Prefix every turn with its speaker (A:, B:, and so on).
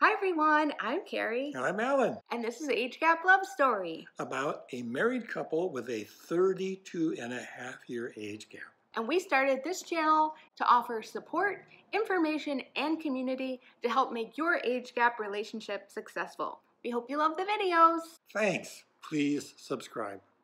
A: Hi everyone, I'm Carrie.
B: And I'm Alan.
A: And this is Age Gap Love Story.
B: About a married couple with a 32.5-year age gap.
A: And we started this channel to offer support, information, and community to help make your age gap relationship successful. We hope you love the videos.
B: Thanks. Please subscribe.